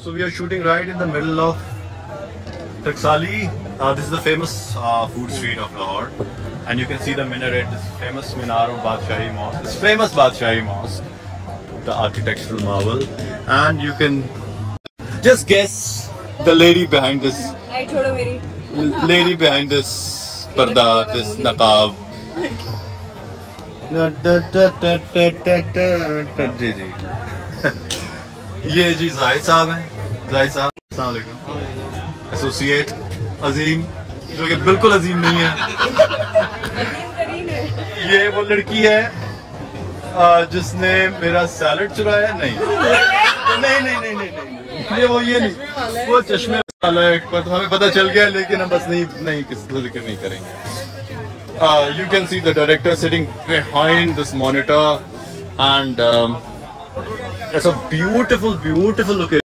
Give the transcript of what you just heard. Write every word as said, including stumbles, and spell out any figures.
So we are shooting right in the middle of Taksali. Uh, this is the famous uh, food street of Lahore, and you can see the minaret, this famous minar of Badshahi Mosque, this famous Badshahi Mosque, the architectural marvel, and you can just guess the lady behind this, lady behind this parda, this naqab. जी जी ये जी जाहिद साहब हैं, जाहिद साहब अस्सलाम वालेकुम, associate अजीम, जो कि बिल्कुल अजीम नहीं है। ये वो लड़की है जिसने मेरा सैलड चुराया। नहीं नहीं नहीं नहीं नहीं नहीं ये वो ये नहीं, वो चश्मे वाला है, तो हमें पता चल गया, लेकिन हम बस नहीं नहीं किस जिक्र नहीं करेंगे। You can see the director sitting behind this monitor, and um, it's a beautiful beautiful location.